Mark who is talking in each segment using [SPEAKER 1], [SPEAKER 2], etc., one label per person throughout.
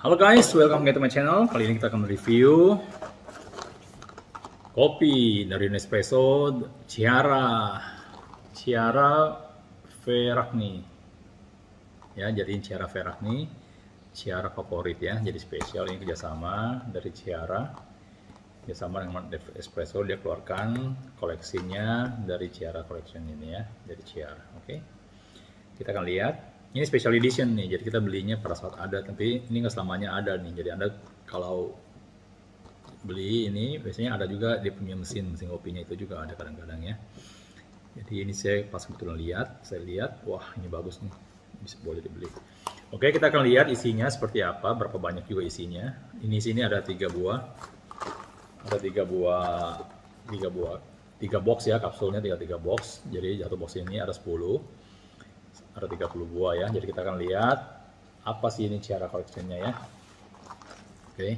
[SPEAKER 1] Halo guys, welcome back to my channel. Kali ini kita akan mereview kopi dari Nespresso Ciara Veragni. Ya, jadi Ciara Veragni, Ciara favorit ya. Jadi spesial ini kerjasama dari Ciara, kerjasama dengan Nespresso. Dia keluarkan koleksinya dari Ciara Collection ini ya, dari Ciara. Oke, kita akan lihat. Ini special edition nih, jadi kita belinya pada saat ada, tapi ini nggak selamanya ada nih. Jadi Anda kalau beli ini biasanya ada juga dia punya mesin kopinya itu juga ada kadang-kadang ya. Jadi ini saya pas kebetulan saya lihat, wah ini bagus nih, bisa boleh dibeli. Oke, kita akan lihat isinya seperti apa, berapa banyak juga isinya. Ini sini ada 3 buah, ada 3 box ya, kapsulnya 3 box. Jadi satu box ini ada 10. Ada 30 buah ya, jadi kita akan lihat apa sih ini Ciara collection-nya ya. Oke.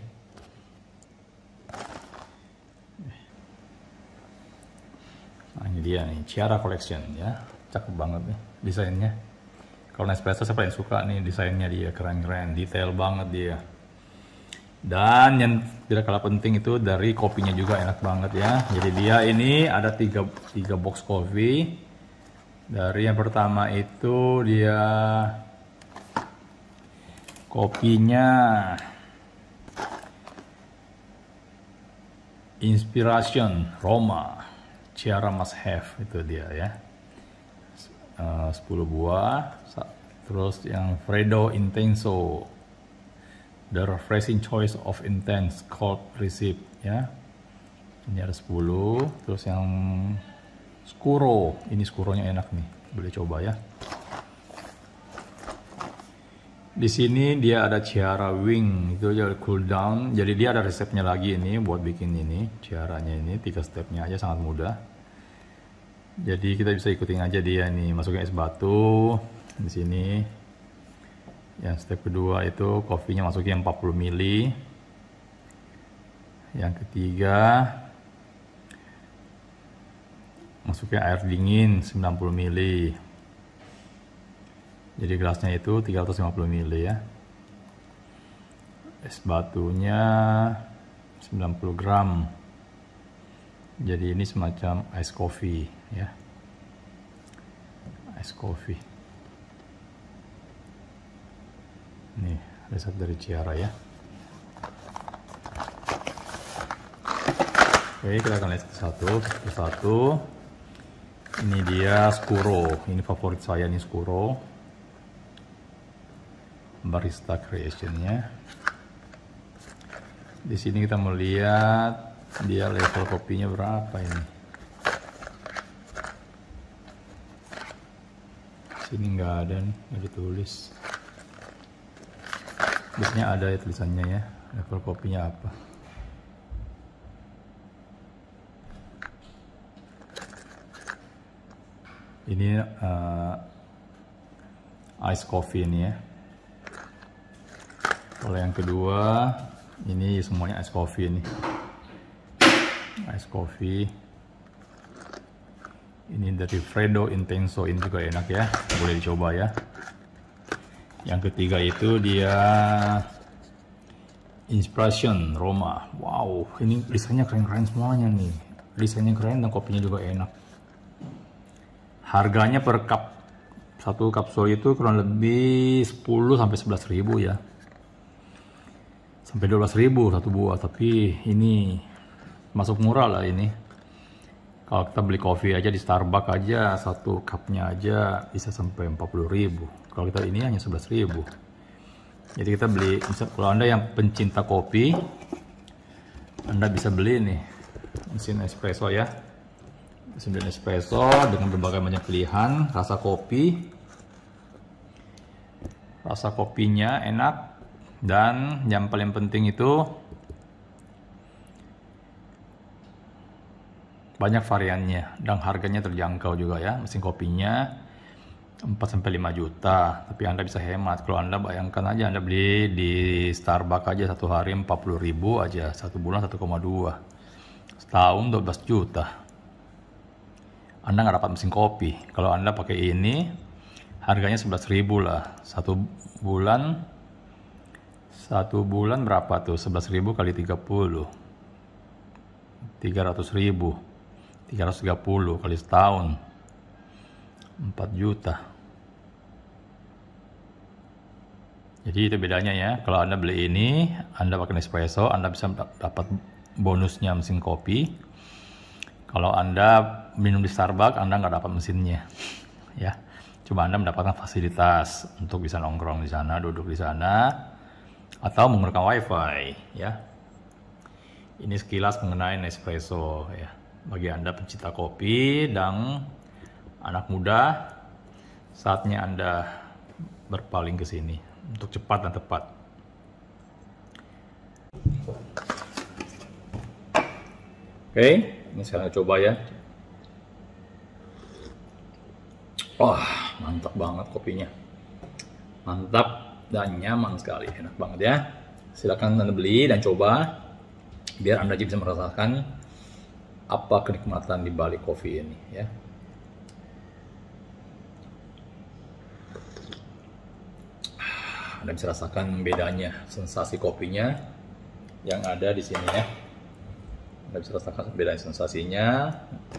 [SPEAKER 1] Nah ini dia nih, Ciara collection ya, cakep banget nih desainnya. Kalau Nespresso saya paling suka nih desainnya, dia keren-keren, detail banget dia. Dan yang tidak kalah penting itu dari kopinya juga enak banget ya. Jadi dia ini ada 3 box kopi. Dari yang pertama itu dia kopinya Inspiration Roma Ciara Must Have, itu dia ya, 10 buah. Terus yang Freddo Intenso The Refreshing Choice of Intense Cold Recipe ya, ini ada 10. Terus yang Scuro, ini Scuronya enak nih, boleh coba ya. Di sini dia ada Ciara Wing, itu aja cool down. Jadi dia ada resepnya lagi ini buat bikin ini Ciaranya ini, 3 stepnya aja, sangat mudah. Jadi kita bisa ikutin aja dia nih, masukin es batu di sini. Yang step kedua itu kopinya masukin 40 ml. Yang ketiga masukin air dingin 90 ml. Jadi gelasnya itu 350 ml ya. Es batunya 90 gram. Jadi ini semacam ice coffee ya. Ice coffee. Nih resep dari Ciara ya. Oke, kita akan lihat satu-satu. Ini dia Scuro, ini favorit saya nih Scuro, Barista Creation-nya. Di sini kita melihat dia level kopinya berapa ini. Sini nggak ada nih, nggak ditulis. Biasanya ada ya tulisannya ya, level kopinya apa. Ini ice coffee ini ya. Kalau yang kedua ini semuanya ice coffee ini. Ice coffee. Ini dari Freddo Intenso, ini juga enak ya, boleh dicoba ya. Yang ketiga itu dia Inspiration Roma. Wow, ini desainnya keren-keren semuanya nih. Desainnya keren dan kopinya juga enak. Harganya per cup, satu kapsul itu kurang lebih 10 sampai 11 ribu ya. Sampai 12 ribu satu buah, tapi ini masuk murah lah ini. Kalau kita beli kopi aja di Starbucks aja, satu cupnya aja bisa sampai 40 ribu. Kalau kita ini hanya 11 ribu. Jadi kita beli, kalau Anda yang pencinta kopi, Anda bisa beli nih mesin espresso ya. Mesin espresso dengan berbagai macam pilihan rasa kopi. Rasa kopinya enak, dan yang paling penting itu banyak variannya dan harganya terjangkau juga ya. Mesin kopinya 4-5 juta, tapi Anda bisa hemat. Kalau Anda bayangkan aja, Anda beli di Starbucks aja satu hari 40 ribu aja, satu bulan 1,2, setahun 12 juta. Anda nggak dapat mesin kopi. Kalau Anda pakai ini harganya 11.000 lah, satu bulan 1 bulan berapa tuh? 11.000 kali 30. 300.000. 330 kali setahun. 4 juta. Jadi itu bedanya ya. Kalau Anda beli ini, Anda pakai Nespresso, Anda bisa dapat bonusnya mesin kopi. Kalau Anda minum di Starbucks, Anda nggak dapat mesinnya. Ya. Cuma Anda mendapatkan fasilitas untuk bisa nongkrong di sana, duduk di sana, atau menggunakan WiFi. Ya. Ini sekilas mengenai Nespresso. Ya. Bagi Anda pencinta kopi dan anak muda, saatnya Anda berpaling ke sini untuk cepat dan tepat. Oke, ini sekarang coba ya. Wah, mantap banget kopinya. Mantap dan nyaman sekali, enak banget ya. Silakan Anda beli dan coba, biar Anda bisa merasakan apa kenikmatan di balik kopi ini ya. Anda bisa rasakan bedanya sensasi kopinya yang ada di sini ya. Anda bisa rasakan bedanya sensasinya.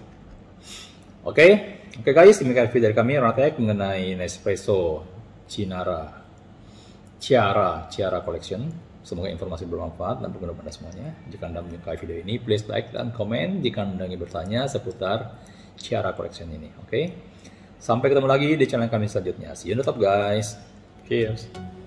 [SPEAKER 1] Oke guys, demikian video dari kami Ronatek mengenai Nespresso Ciara Collection. Semoga informasi bermanfaat dan berguna pada semuanya. Jika Anda menyukai video ini, please like dan komen jika Anda ingin bertanya seputar Ciara Collection ini. Oke. Sampai ketemu lagi di channel kami selanjutnya. See you on the top guys. Cheers.